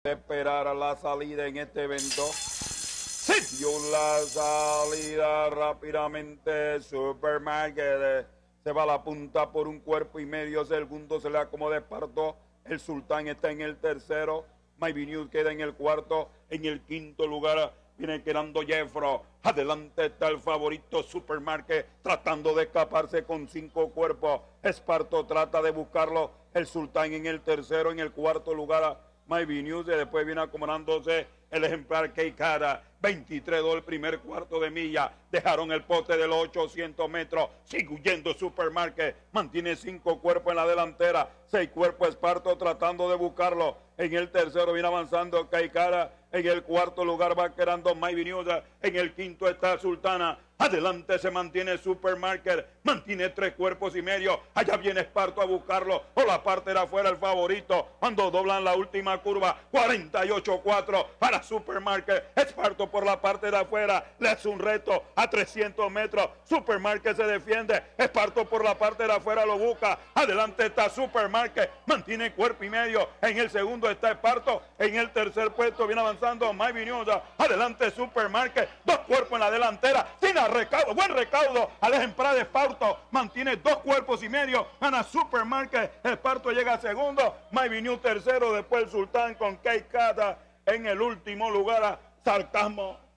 Esperar a la salida en este evento. Sí, dio la salida rápidamente. Supermarket se va a la punta por 1 cuerpo y medio. Segundo se le acomoda Esparto. El Sultán está en el tercero. Maybe News queda en el cuarto. En el quinto lugar viene quedando Jeffro. Adelante está el favorito Supermarket tratando de escaparse con 5 cuerpos. Esparto trata de buscarlo. El Sultán en el tercero. En el cuarto lugar Maybe News, y después viene acomodándose el ejemplar Keikara. 23-2 el primer cuarto de milla. Dejaron el poste de los 800 metros. Sigue huyendo Supermarket. Mantiene 5 cuerpos en la delantera. 6 cuerpos Esparto tratando de buscarlo. En el tercero viene avanzando Keikara. En el cuarto lugar va quedando Maybe News. En el quinto está Sultana. Adelante se mantiene Supermarket. Mantiene 3 cuerpos y medio. Allá viene Esparto a buscarlo. Por la parte de afuera el favorito. Cuando doblan la última curva. 48-4 para Supermarket. Esparto por la parte de afuera. Le hace un reto a 300 metros. Supermarket se defiende. Esparto por la parte de afuera lo busca. Adelante está Supermarket. Mantiene cuerpo y medio. En el segundo está Esparto. En el tercer puesto viene avanzando Maybe News. Adelante Supermarket. 2 cuerpos en la delantera. Sin recaudo, buen recaudo al ejemplar de Esparto. Mantiene 2 cuerpos y medio. Gana Supermarket. Esparto llega a segundo. Maybe News tercero. Después el Sultán con Keikara en el último lugar. Sarcasmo.